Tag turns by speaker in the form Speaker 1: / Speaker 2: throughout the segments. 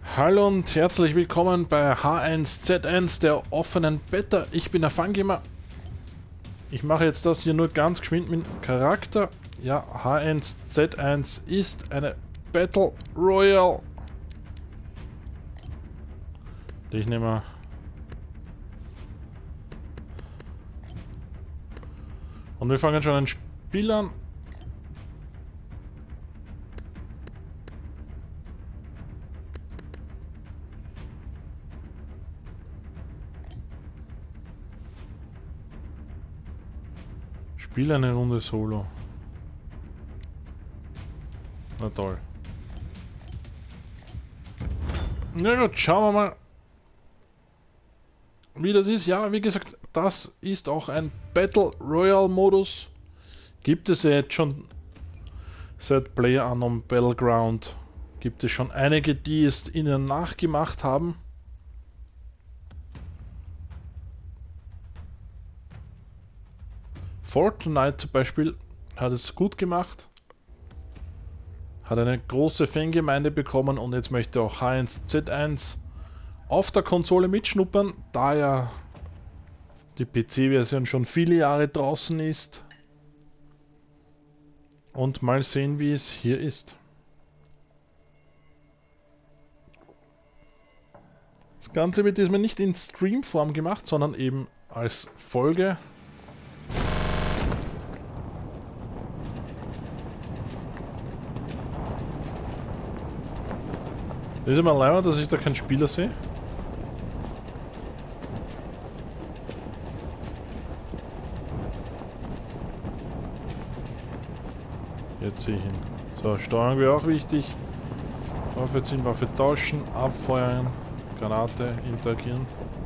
Speaker 1: Hallo und herzlich willkommen bei H1Z1 der offenen Beta. Ich bin der Fangamer. Ich mache jetzt das hier nur ganz geschwind mit dem Charakter. Ja, H1Z1 ist eine Battle Royale. Ich nehme. Und wir fangen schon ein Spiel an. Spiel eine Runde Solo. Na toll. Na gut, schauen wir mal, wie das ist. Ja, wie gesagt, das ist auch ein Battle Royale Modus. Gibt es ja jetzt schon seit PlayerUnknown Battleground. Gibt es schon einige, die es ihnen nachgemacht haben. Fortnite zum Beispiel hat es gut gemacht. Hat eine große Fangemeinde bekommen und jetzt möchte auch H1Z1 auf der Konsole mitschnuppern, da ja die PC-Version schon viele Jahre draußen ist. Und mal sehen, wie es hier ist. Das Ganze wird diesmal nicht in Streamform gemacht, sondern eben als Folge. Das ist immer leider, dass ich da keinen Spieler sehe. Jetzt sehe ich ihn. So, Steuerung wäre auch wichtig. Waffe ziehen, Waffe tauschen, abfeuern, Granate, interagieren.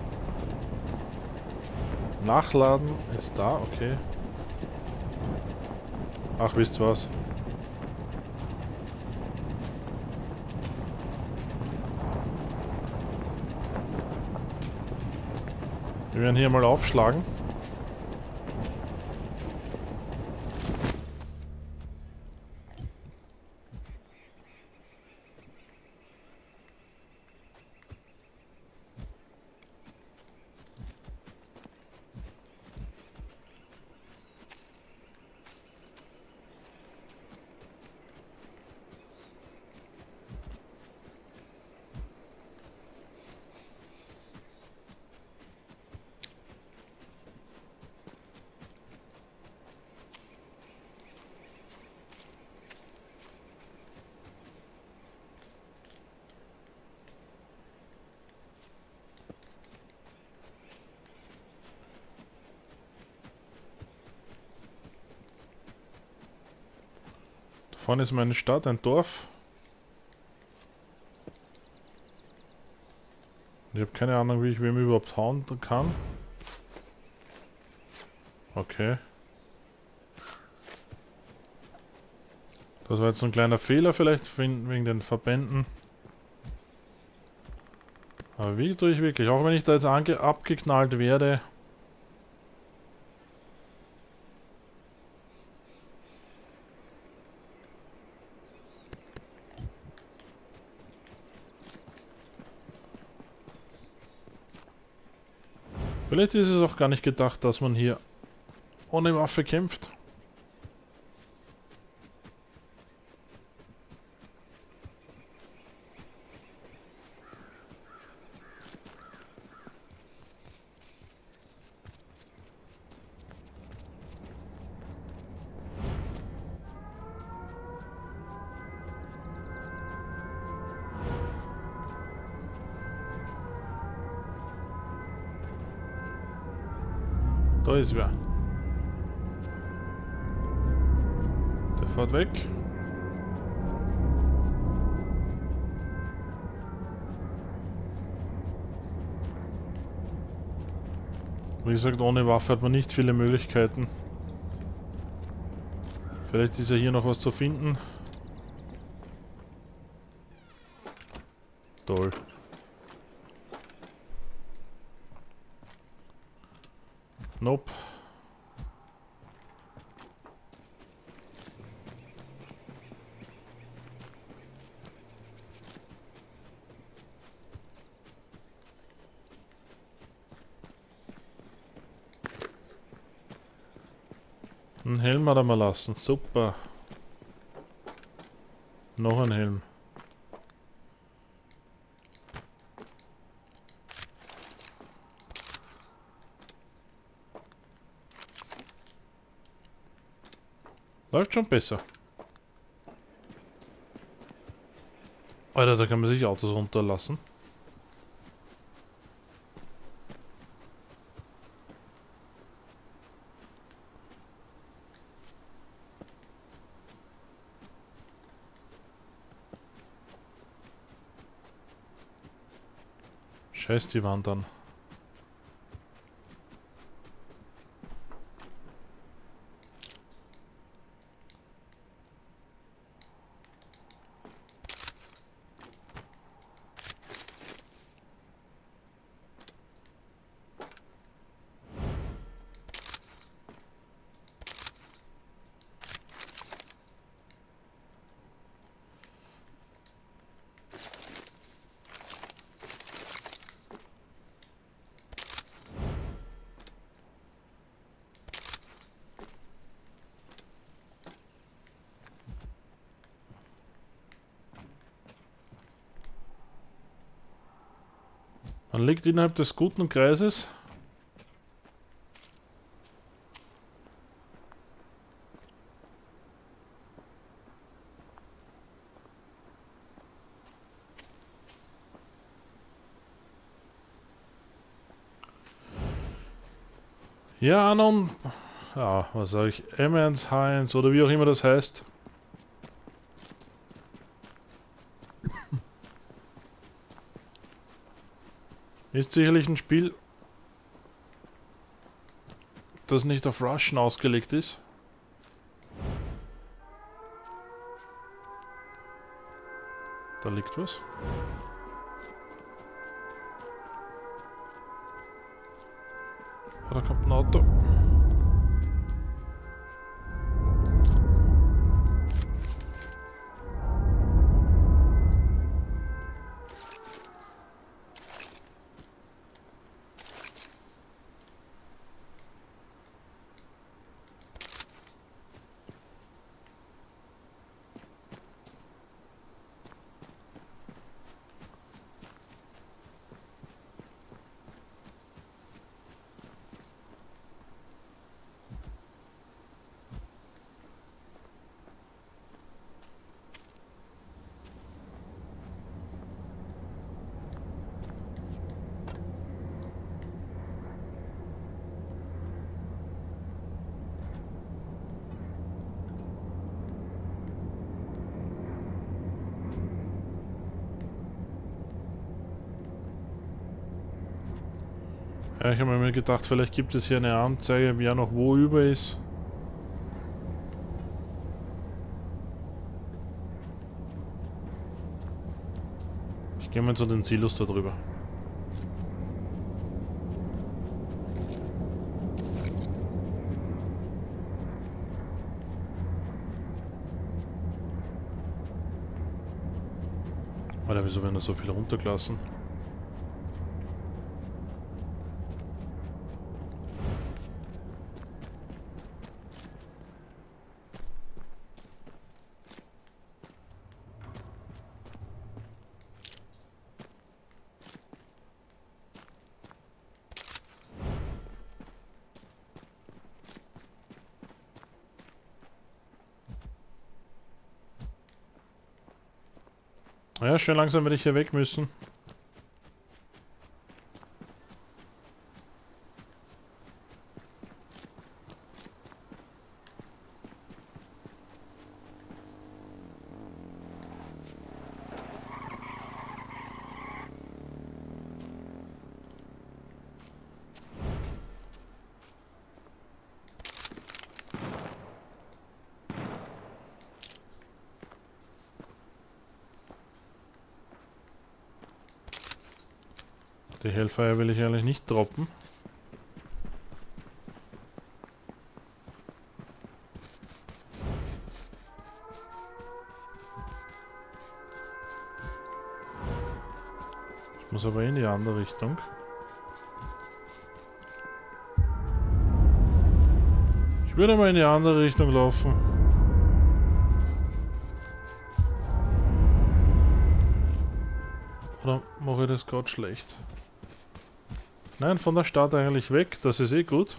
Speaker 1: Nachladen ist da, okay. Ach, wisst ihr was? Wir werden hier mal aufschlagen. Da vorne ist meine Stadt, ein Dorf. Ich habe keine Ahnung, wie ich wem überhaupt hauen kann. Okay. Das war jetzt ein kleiner Fehler vielleicht wegen den Verbänden. Aber wie tue ich wirklich? Auch wenn ich da jetzt abgeknallt werde. Vielleicht ist es auch gar nicht gedacht, dass man hier ohne Waffe kämpft. Da ist wer. Der fährt weg. Wie gesagt, ohne Waffe hat man nicht viele Möglichkeiten. Vielleicht ist ja hier noch was zu finden. Toll. Nope. Einen Helm hat er mal lassen, super. Noch ein Helm. Läuft schon besser. Alter, da kann man sich Autos runterlassen. Scheiß die Wand an. Man liegt innerhalb des guten Kreises. Ja, Anon. Ja, was sag ich? M1, H1 oder wie auch immer das heißt. Ist sicherlich ein Spiel, das nicht auf Rushen ausgelegt ist. Da liegt was. Oh, da kommt ein Auto. Ja, ich habe mir gedacht, vielleicht gibt es hier eine Anzeige, wer noch wo über ist. Ich gehe mal zu den Silos da drüber. Alter, wieso werden da so viel runtergelassen? Ja, schön langsam werde ich hier weg müssen. Die Hellfire will ich eigentlich nicht droppen. Ich muss aber in die andere Richtung. Ich würde mal in die andere Richtung laufen. Oder mache ich das gerade schlecht? Nein, von der Stadt eigentlich weg, das ist eh gut.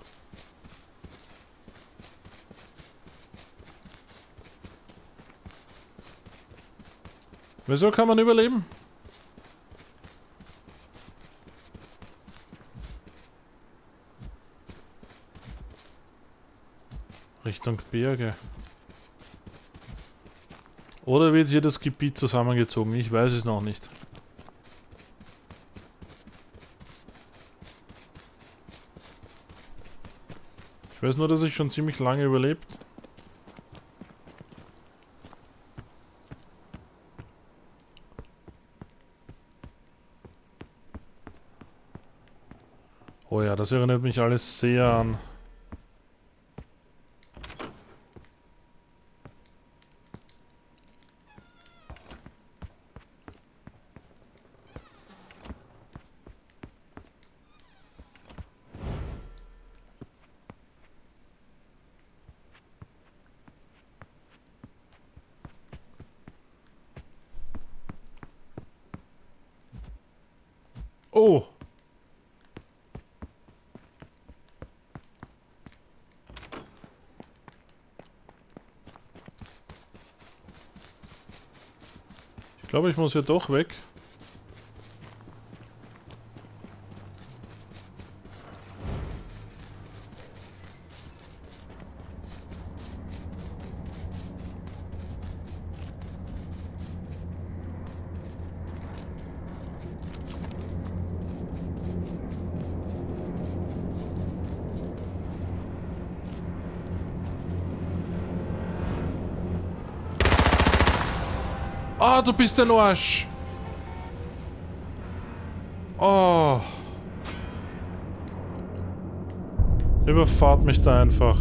Speaker 1: Wieso kann man überleben? Richtung Berge. Oder wird hier das Gebiet zusammengezogen? Ich weiß es noch nicht. Ich weiß nur, dass ich schon ziemlich lange überlebt. Oh ja, das erinnert mich alles sehr an. Oh! Ich glaube, ich muss hier doch weg. Ah, du bist ein Arsch! Oh! Überfahrt mich da einfach.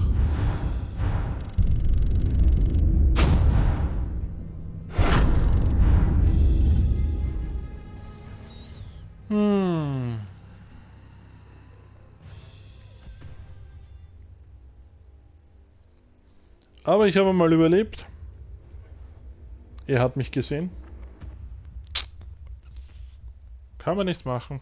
Speaker 1: Aber ich habe mal überlebt. Er hat mich gesehen. Kann man nichts machen.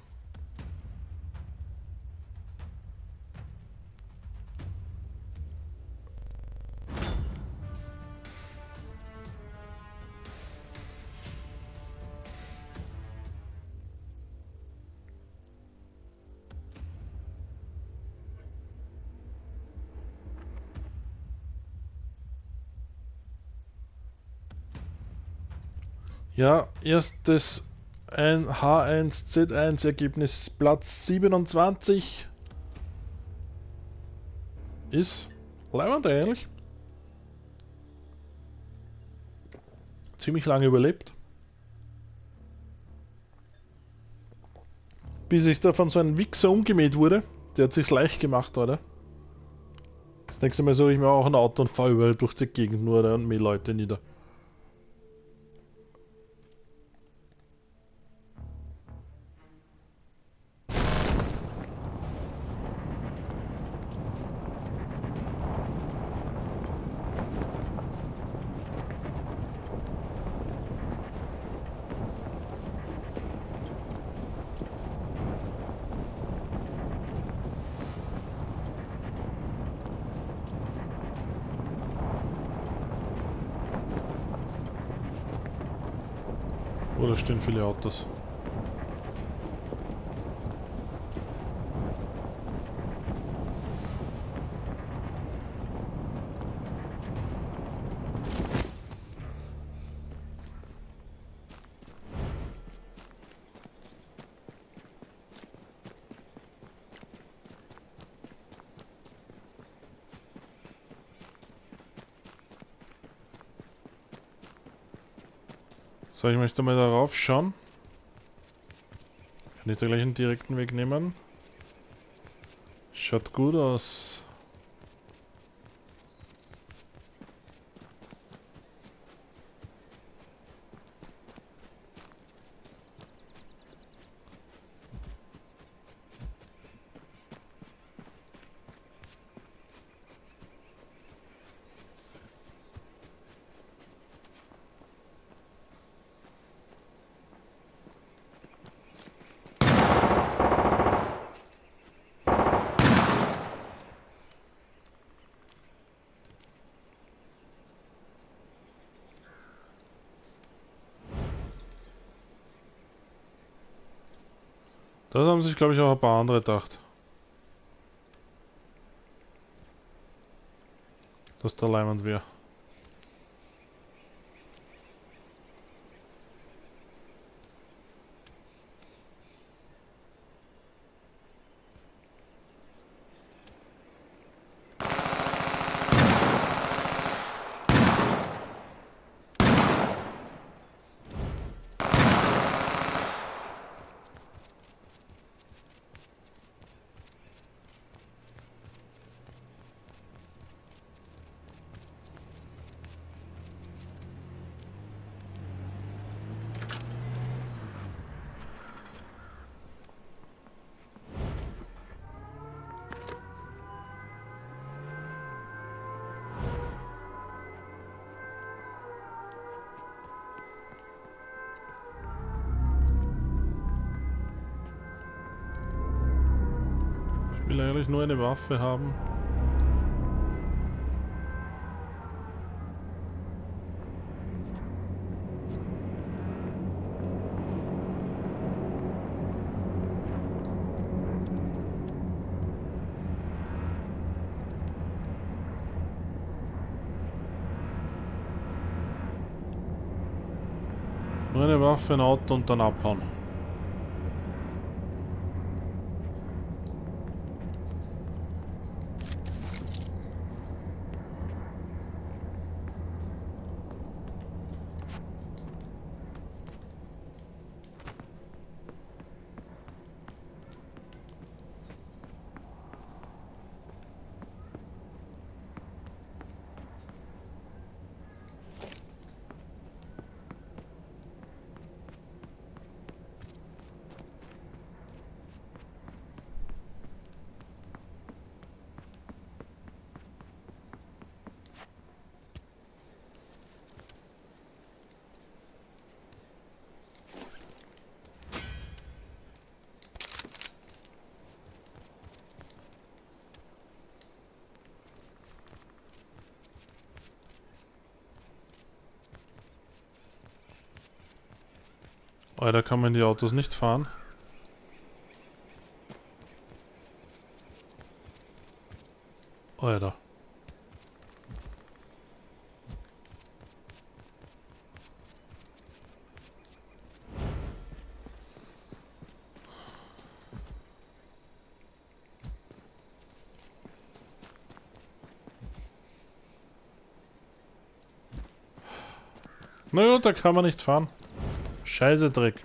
Speaker 1: Ja, erstes ein H1Z1 Ergebnis Platz 27 ist leibend eigentlich. Ziemlich lange überlebt. Bis ich da von so einem Wichser umgemäht wurde. Der hat sich's leicht gemacht, oder? Das nächste Mal suche ich mir auch ein Auto und fahre überall durch die Gegend nur und mähe Leute nieder. Oh, da stehen viele Autos. So, ich möchte mal darauf schauen. Kann ich da gleich einen direkten Weg nehmen? Schaut gut aus. Das haben sich, glaube ich, auch ein paar andere gedacht. Dass der Leimand wäre. Ich will eigentlich nur eine Waffe haben. Nur eine Waffe, ein Auto und dann abhauen. Oh, da kann man die Autos nicht fahren. Alter. Na gut, da kann man nicht fahren. Scheiße Dreck.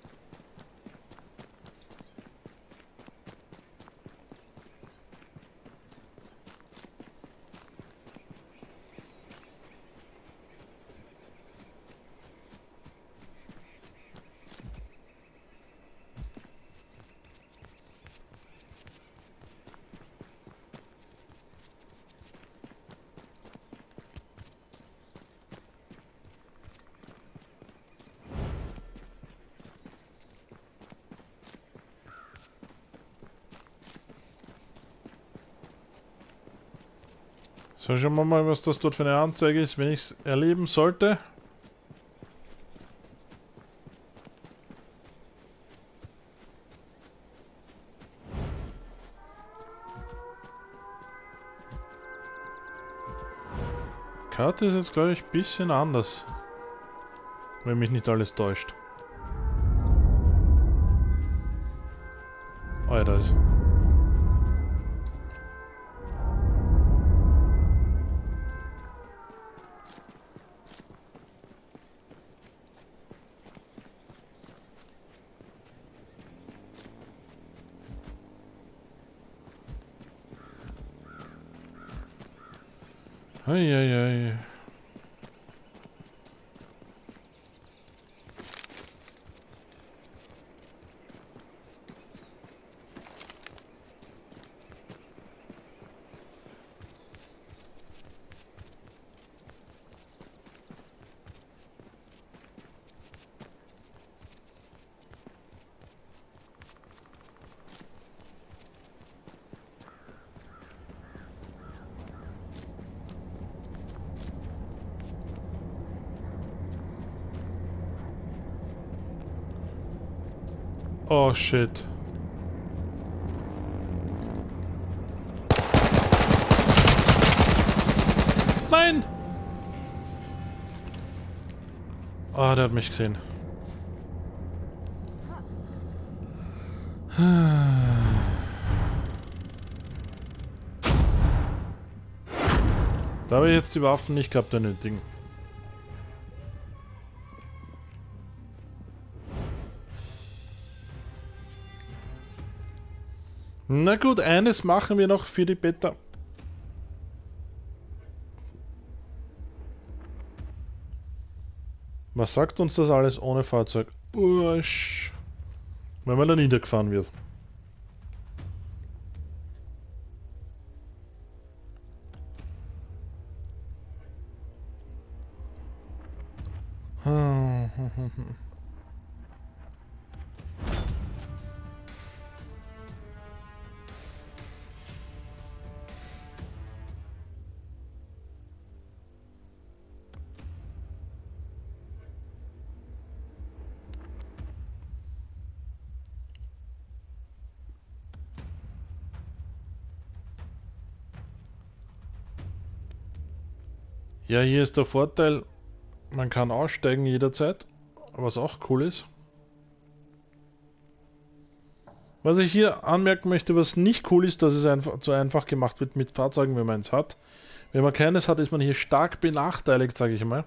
Speaker 1: So, schauen wir mal, was das dort für eine Anzeige ist, wenn ich es erleben sollte. Die Karte ist jetzt, glaube ich, ein bisschen anders. Wenn mich nicht alles täuscht. Oh ja, da ist. Eieiei. Oh shit. Nein! Ah, der hat mich gesehen. Da habe ich jetzt die Waffen nicht gehabt, der nötigen. Na gut, eines machen wir noch für die Beta. Was sagt uns das alles ohne Fahrzeug? Ursch. Wenn man da niedergefahren wird. Ja, hier ist der Vorteil, man kann aussteigen jederzeit, was auch cool ist. Was ich hier anmerken möchte, was nicht cool ist, dass es einfach zu einfach gemacht wird mit Fahrzeugen, wenn man eins hat. Wenn man keines hat, ist man hier stark benachteiligt, sage ich mal.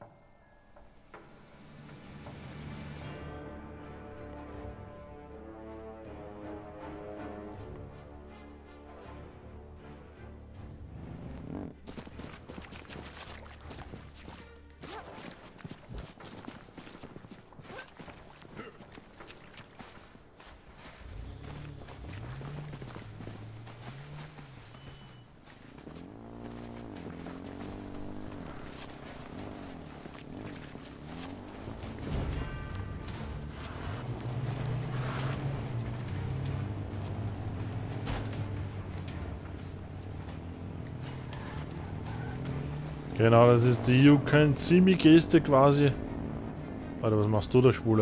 Speaker 1: Genau, das ist die You Can See Me Geste quasi. Warte, was machst du da, Schwuler?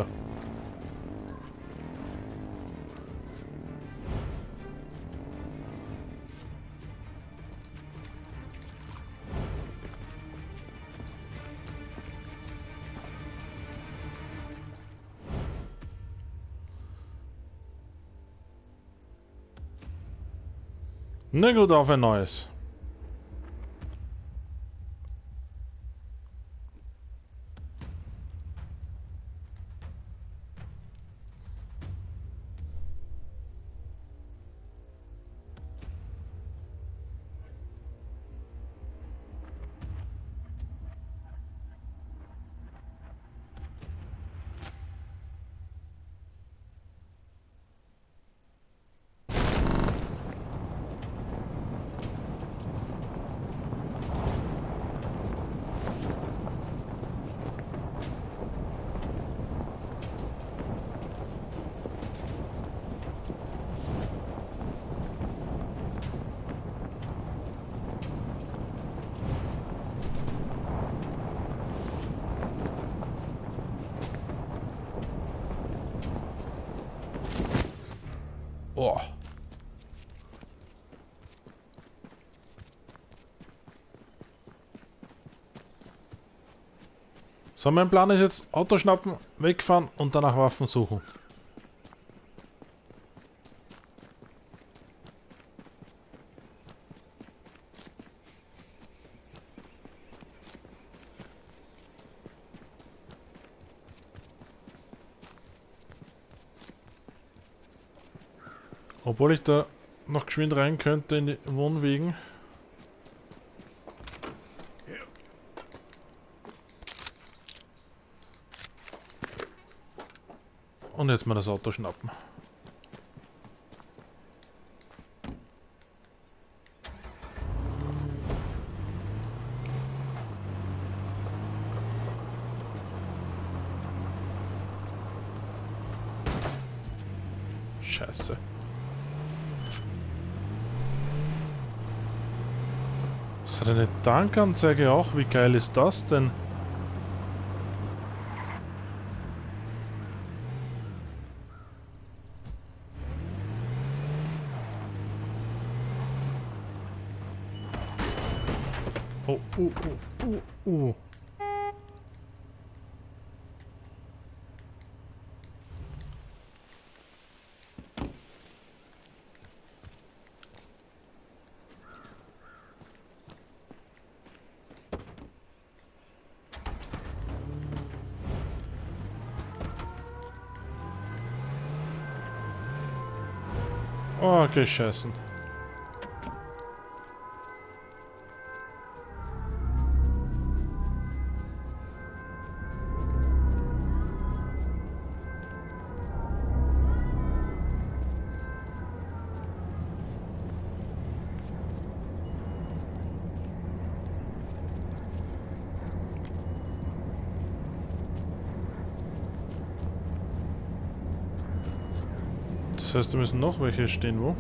Speaker 1: Na gut, auf ein neues. Oh. So, mein Plan ist jetzt Auto schnappen, wegfahren und danach Waffen suchen. Obwohl ich da noch geschwind rein könnte in die Wohnwegen. Und jetzt mal das Auto schnappen. Scheiße. Das hat eine Tankanzeige auch. Wie geil ist das denn? Oh, oh. Oh, geschossen. Das heißt, da müssen noch welche stehen, wo?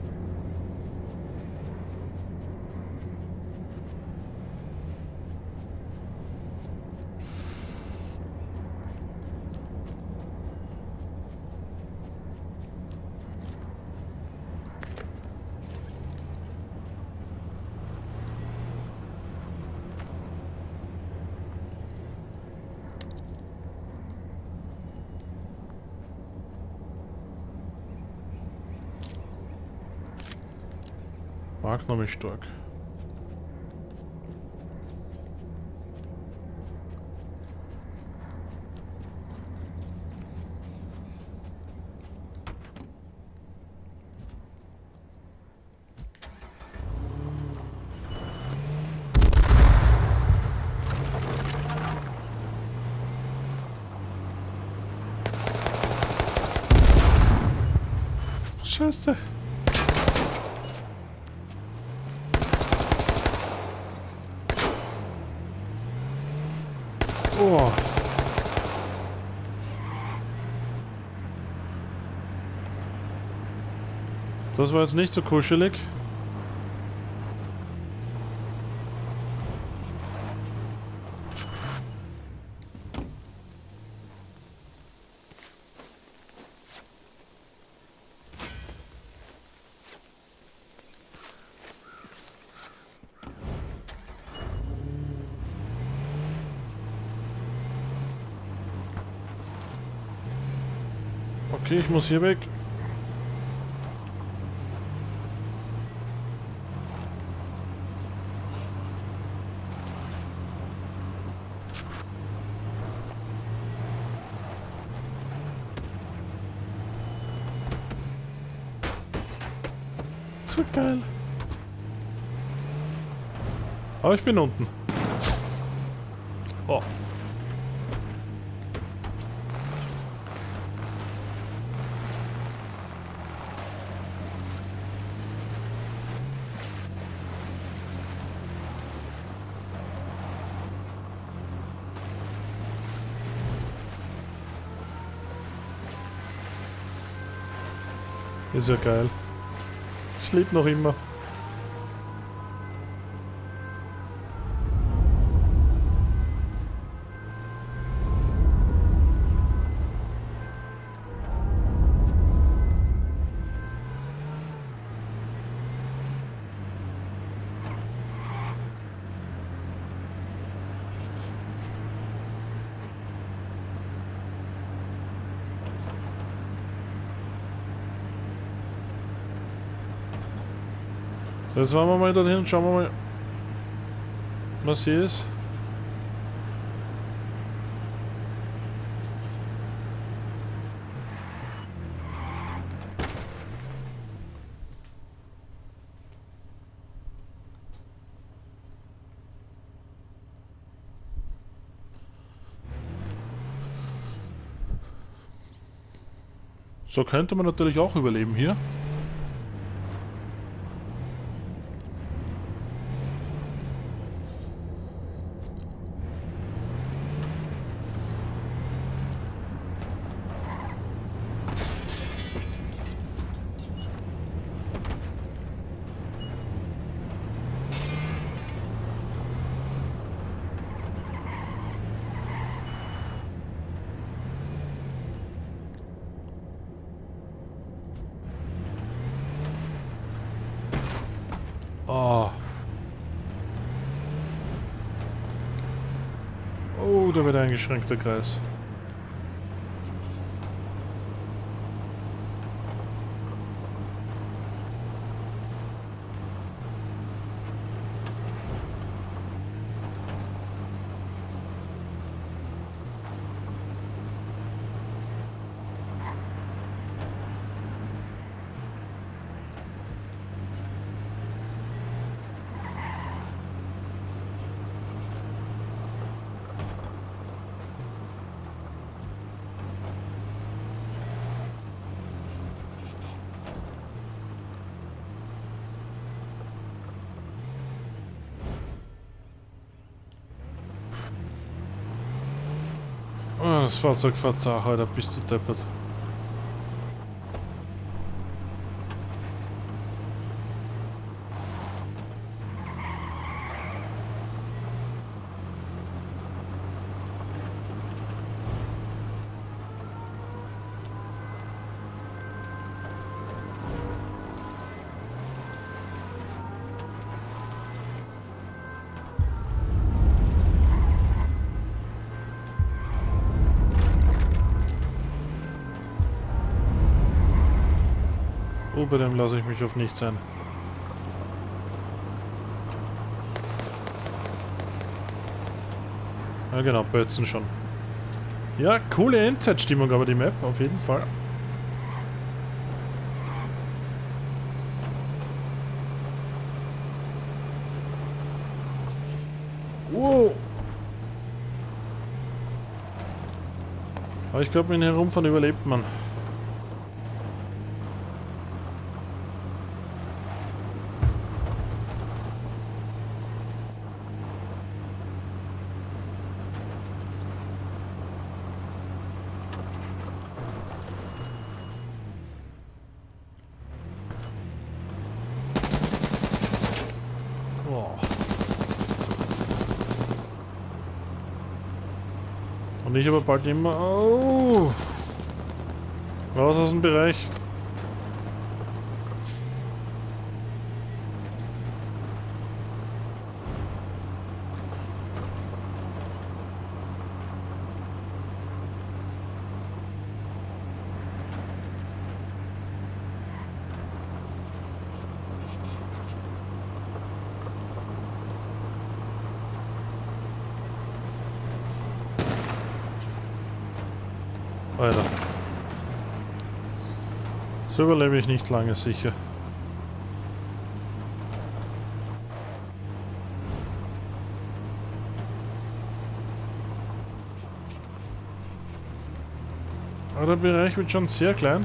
Speaker 1: Magnum ist stark. Scheiße. Oh. Das war jetzt nicht so kuschelig. Okay, ich muss hier weg. So geil. Aber ich bin unten. Oh. Ist ja geil. Ich lebe noch immer. So, jetzt fahren wir mal dorthin und schauen wir mal, was hier ist. So könnte man natürlich auch überleben hier. Da wird ein eingeschränkter Kreis. Oh, das Fahrzeug fährt Sache, da bist du deppert. Oh, bei dem lasse ich mich auf nichts ein. Ja genau, Bötzen schon. Ja, coole Endzeitstimmung aber die Map, auf jeden Fall. Wow. Aber ich glaube, mit dem Herumfahren überlebt man. Und ich aber bald immer... Oh, raus aus dem Bereich. Alter. So überlebe ich nicht lange sicher. Aber der Bereich wird schon sehr klein.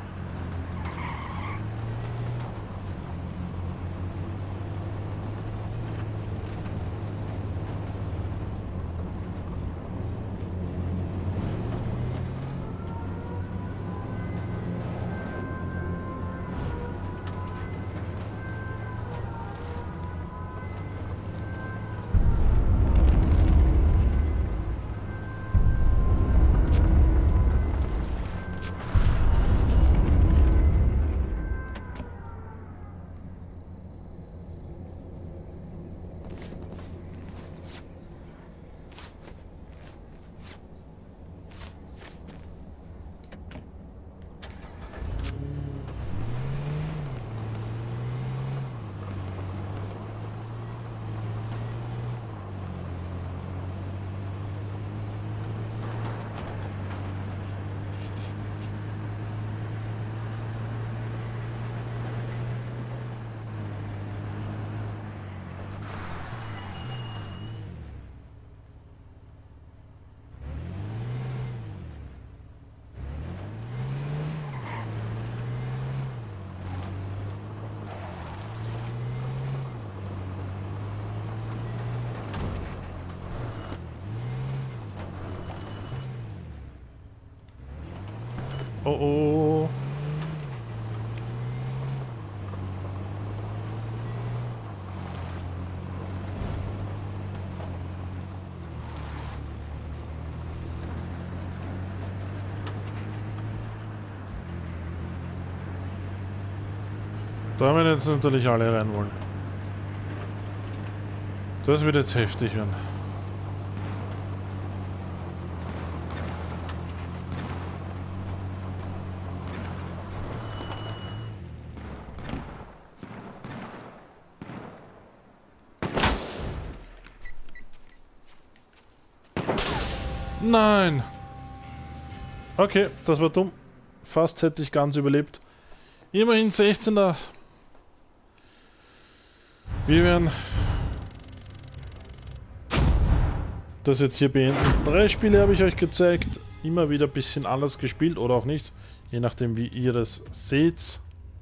Speaker 1: Oh oh. Da werden jetzt natürlich alle rein wollen. Das wird jetzt heftig werden. Nein! Okay, das war dumm. Fast hätte ich ganz überlebt. Immerhin 16er. Wir werden das jetzt hier beenden. 3 Spiele habe ich euch gezeigt. Immer wieder ein bisschen anders gespielt oder auch nicht. Je nachdem wie ihr das seht.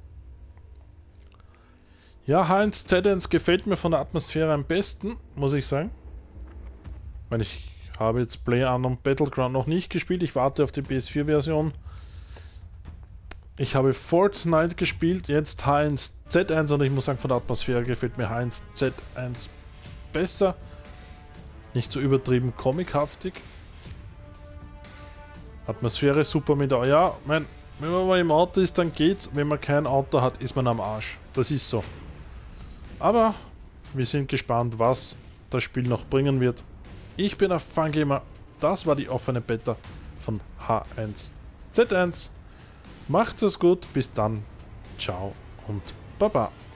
Speaker 1: Ja, H1Z1 gefällt mir von der Atmosphäre am besten, muss ich sagen. Weil ich habe jetzt PlayerUnknown's Battleground noch nicht gespielt. Ich warte auf die PS4-Version. Ich habe Fortnite gespielt, jetzt H1Z1 und ich muss sagen, von der Atmosphäre gefällt mir H1Z1 besser. Nicht so übertrieben comichaftig. Atmosphäre super mit... Ja, wenn man mal im Auto ist, dann geht's. Wenn man kein Auto hat, ist man am Arsch. Das ist so. Aber wir sind gespannt, was das Spiel noch bringen wird. Ich bin ein Fangamer. Das war die offene Beta von H1Z1. Macht's es gut. Bis dann. Ciao und Baba.